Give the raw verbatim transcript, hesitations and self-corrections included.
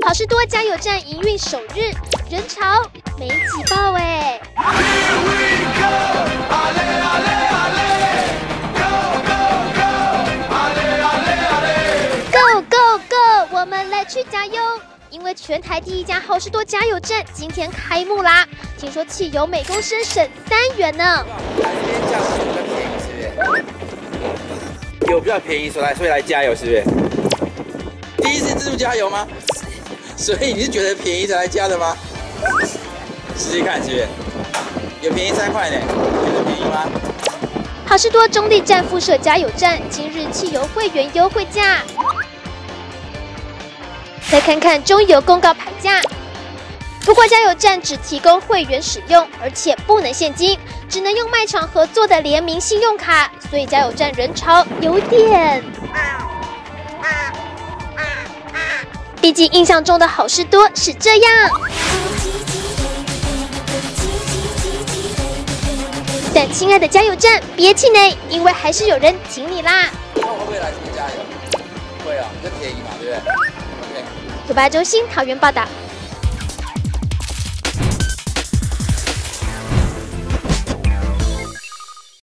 好事多加油站营运首日，人潮没挤爆哎。Go go go！ 我们来去加油！因为全台第一家好事多加油站今天开幕啦，听说汽油每公升省三元呢。 有比较便宜，所以来所以来加油，是不是？第一次自助加油吗？所以你是觉得便宜才来加的吗？试试看，是不是？有便宜三块呢，觉得便宜吗？ 好事多中立站附设加油站今日汽油会员优惠价。再看看中油公告牌价，不过加油站只提供会员使用，而且不能现金，只能用卖场合作的联名信用卡，所以加油站人潮有点。毕竟印象中的好事多是这样。但亲爱的加油站，别气馁，因为还是有人挺你啦。 那我会不会来这边加油？会啊，这便宜嘛，对不对？OK。 九八中心桃园报道。